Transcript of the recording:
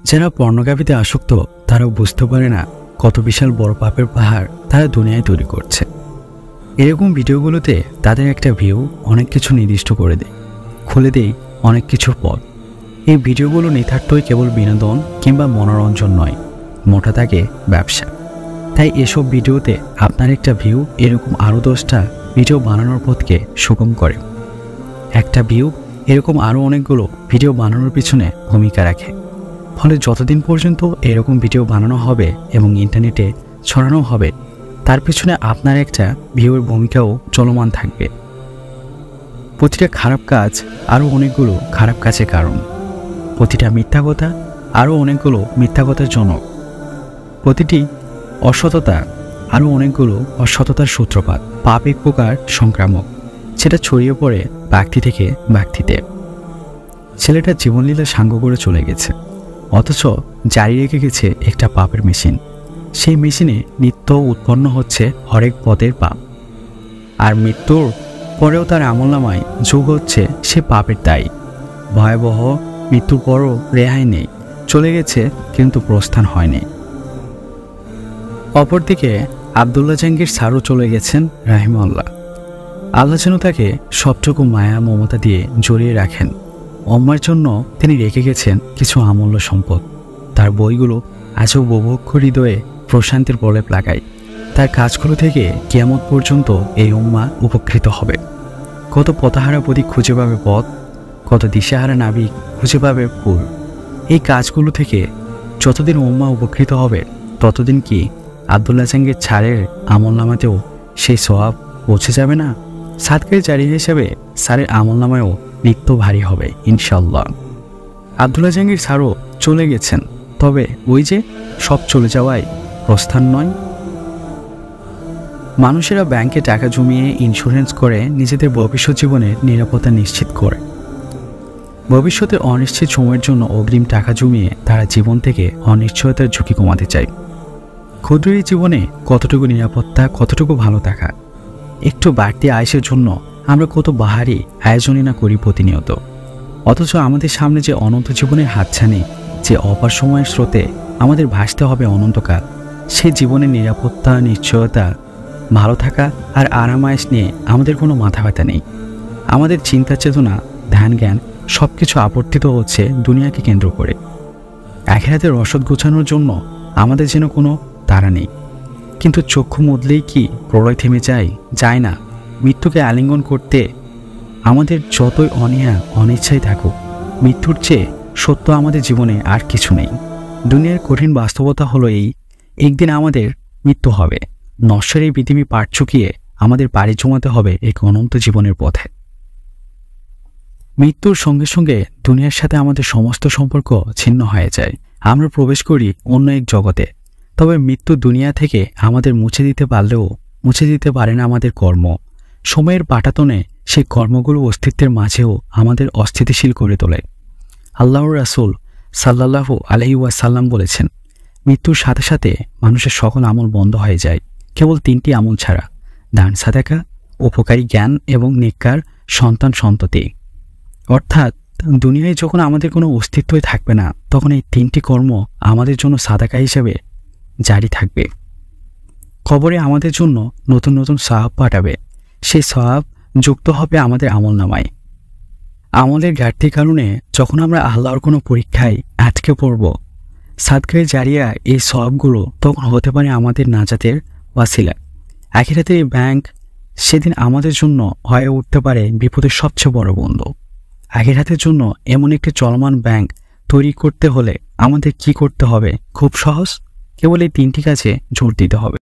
যারা পর্নোগ্রাফিতে আসক্ত তারাও বুঝতে পারে না কত বিশাল বড় পাপের পাহাড় তারা দুনিয়ায় তৈরি করছে। এরকম ভিডিওগুলোতে তাদের একটা ভিউ অনেক কিছু নির্দিষ্ট করে দেয়, খুলে দেয় অনেক কিছুর পথ। এই ভিডিওগুলো নিতান্তই কেবল বিনোদন কিংবা মনোরঞ্জন নয়, মোটা থাকে ব্যবসা। তাই এসব ভিডিওতে আপনার একটা ভিউ এরকম আরও 10টা ভিডিও বানানোর পথকে সুগম করে। একটা ভিউ এরকম আরও অনেকগুলো ভিডিও বানানোর পিছনে ভূমিকা রাখে। ফলে যতদিন পর্যন্ত এরকম ভিডিও বানানো হবে এবং ইন্টারনেটে ছড়ানো হবে, তার পিছনে আপনার একটা ভিউয়ের ভূমিকাও চলমান থাকবে। প্রতিটা খারাপ কাজ আরও অনেকগুলো খারাপ কাজের কারণ, প্রতিটা মিথ্যা কথা আরও অনেকগুলো মিথ্যা কথার জনক, প্রতিটি অসততা আরও অনেকগুলো অসততার সূত্রপাত। পাপ এক প্রকার সংক্রামক, সেটা ছড়িয়ে পড়ে ব্যক্তি থেকে ব্যক্তিতে। ছেলেটা জীবনলীলা সাঙ্গ করে চলে গেছে, অথচ জারি রেখে গেছে একটা পাপের মেশিন। সেই মেশিনে নিত্য উৎপন্ন হচ্ছে হরেক পদের পাপ, আর মৃত্যুর পরেও তার আমলনামায় যোগ হচ্ছে সে পাপের দায়। ভয়াবহ মৃত্যুর পরও রেহাই নেই, চলে গেছে কিন্তু প্রস্থান হয়নি। অপরদিকে আবদুল্লাহ জাহাঙ্গীর স্যারও চলে গেছেন রাহিমাহুল্লাহ। আল্লাহ যেন তাকে সবটুকু মায়া মমতা দিয়ে জড়িয়ে রাখেন। অম্মার জন্য তিনি রেখে গেছেন কিছু অমূল্য সম্পদ। তার বইগুলো আজও বুভুক্ষ হৃদয়ে প্রশান্তির প্রলেপ লাগায়। তার কাজগুলো থেকে কিয়ামত পর্যন্ত এই উম্মাহ উপকৃত হবে। কত পথহারা প্রতীক খুঁজে পাবে পথ, কত দিশেহারা নাবিক খুঁজে পাবে ফুল। এই কাজগুলো থেকে যতদিন উম্মাহ উপকৃত হবে, ততদিন কি আবদুল্লাহ জাহাঙ্গীর ছাড়ের আমলনামাতেও সেই সওয়াব পৌঁছে যাবে না? সাদকায়ে জারিয়া হিসেবে স্যারের আমলনামায়ও নিত্য ভারী হবে ইনশাল্লাহ। আবদুল্লাহ জাহাঙ্গীর স্যারও চলে গেছেন, তবে ওই যে সব চলে যাওয়ায় প্রস্থান নয়। মানুষেরা ব্যাংকে টাকা জমিয়ে ইন্স্যুরেন্স করে নিজেদের ভবিষ্যৎ জীবনের নিরাপত্তা নিশ্চিত করে। ভবিষ্যতের অনিশ্চিত সময়ের জন্য অগ্রিম টাকা জমিয়ে তারা জীবন থেকে অনিশ্চয়তার ঝুঁকি কমাতে চায়। ক্ষুদ্র এই জীবনে কতটুকু নিরাপত্তা, কতটুকু ভালো থাকা, একটু বাড়তি আয়েসের জন্য আমরা কত বাহারি আয়োজনই না করি প্রতিনিয়ত। অথচ আমাদের সামনে যে অনন্ত জীবনের হাতছানি, যে অপার সময়ের স্রোতে আমাদের ভাসতে হবে অনন্তকাল, সে জীবনের নিরাপত্তা, নিশ্চয়তা, ভালো থাকা আর আরাম আয়েস নিয়ে আমাদের কোনো মাথা ব্যথা নেই। আমাদের চিন্তা চেতনা, ধ্যান জ্ঞান সব কিছু আবর্তিত হচ্ছে দুনিয়াকে কেন্দ্র করে। আখিরাতের রসদ গোছানোর জন্য আমাদের যেন কোনো তাড়া নেই। কিন্তু চক্ষু মুদলেই কি প্রলয় থেমে যায় না? মৃত্যুকে আলিঙ্গন করতে আমাদের যতই অনীহা অনিচ্ছাই থাকুক, মৃত্যুর চেয়ে সত্য আমাদের জীবনে আর কিছু নেই। দুনিয়ার কঠিন বাস্তবতা হলো এই, একদিন আমাদের মৃত্যু হবে। নশ্বর এই পৃথিবী পাট চুকিয়ে আমাদের পাড়ি জমাতে হবে এক অনন্ত জীবনের পথে। মৃত্যুর সঙ্গে সঙ্গে দুনিয়ার সাথে আমাদের সমস্ত সম্পর্ক ছিন্ন হয়ে যায়। আমরা প্রবেশ করি অন্য এক জগতে। তবে মৃত্যু দুনিয়া থেকে আমাদের মুছে দিতে পারলেও মুছে দিতে পারে না আমাদের কর্ম। সময়ের পাটাতনে সেই কর্মগুলো অস্তিত্বের মাঝেও আমাদের অস্থিতিশীল করে তোলে। আল্লাহর রাসূল সাল্লাল্লাহু আলাইহি ওয়াসাল্লাম বলেছেন, মৃত্যুর সাথে সাথে মানুষের সকল আমল বন্ধ হয়ে যায়, কেবল 3টি আমল ছাড়া: দান সাদাকা, উপকারী জ্ঞান এবং নেককার সন্তান সন্ততি। অর্থাৎ দুনিয়ায় যখন আমাদের কোনো অস্তিত্বই থাকবে না, তখন এই 3টি কর্ম আমাদের জন্য সাদাকা হিসেবে জারি থাকবে। কবরে আমাদের জন্য নতুন নতুন সওয়াব পাঠাবে। সেই সওয়াব যুক্ত হবে আমাদের আমলনামায়। আমলের ঘাটতির কারণে যখন আমরা আল্লাহর কোনো পরীক্ষায় আটকে পড়ব, সাদকায়ে জারিয়া এই সওয়াবগুলো তখন হতে পারে আমাদের নাজাতের ওয়াসিলা। আখিরাতের এই ব্যাংক সেদিন আমাদের জন্য হয়ে উঠতে পারে বিপদের সবচেয়ে বড় বন্ধু। আখিরাতের জন্য এমন একটি চলমান ব্যাংক তৈরি করতে হলে আমাদের কি করতে হবে? খুব সহজ, কেবল এই 3টি কাজে জোর দিতে হবে।